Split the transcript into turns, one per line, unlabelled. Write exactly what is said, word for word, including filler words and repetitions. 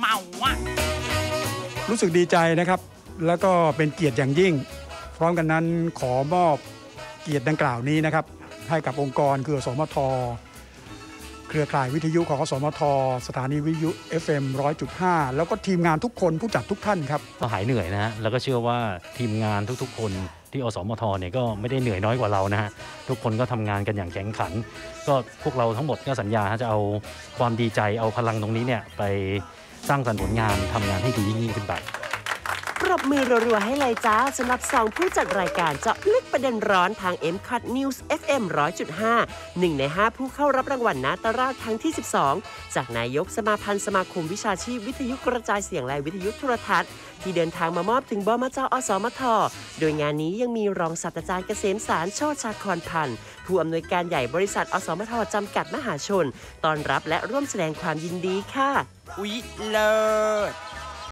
เมาอะ
รู้สึกดีใจนะครับแล้วก็เป็นเกียรติอย่างยิ่งพร้อมกันนั้นขอมอบเกียรติดังกล่าวนี้นะครับให้กับองค์กรคืออสมทเครือข่ายวิทยุของอสมทสถานีวิทยุ เอฟ เอ็ม หนึ่งร้อยจุดห้า แล้วก็ทีมงานทุกคนผู้จัดทุกท่านครับ
ก็หายเหนื่อยนะฮะแล้วก็เชื่อว่าทีมงานทุกๆคนที่อสมทเนี่ยก็ไม่ได้เหนื่อยน้อยกว่าเรานะฮะทุกคนก็ทำงานกันอย่างแข็งขันก็พวกเราทั้งหมดก็สัญญาจะเอาความดีใจเอาพลังตรงนี้เนี่ยไปสร้างสรรค์ผลงานทำงานให้ดียิ่งขึ้นไป
ปรบมือรัวๆให้เลยจ้าสำหรับสองผู้จัดรายการเจาะลึกประเด็นร้อนทาง เอ็ม คัท News เอฟ เอ็ม หนึ่งร้อยจุดห้า หนึ่งในห้าผู้เข้ารับรางวัลนาตราชครั้งที่สิบสองจากนายกสมาพันธ์สมาคมวิชาชีพวิทยุกระจายเสียงและวิทยุโทรทัศน์ที่เดินทางมามอบถึงบมจ.อสมทโดยงานนี้ยังมีรองศาสตราจารย์เกษมสารโชติชาครพันธ์ผู้อำนวยการใหญ่บริษัทอสมทจำกัดมหาชนต้อนรับและร่วมแสดงความยินดีค่ะ
อุ๊ยเลิศ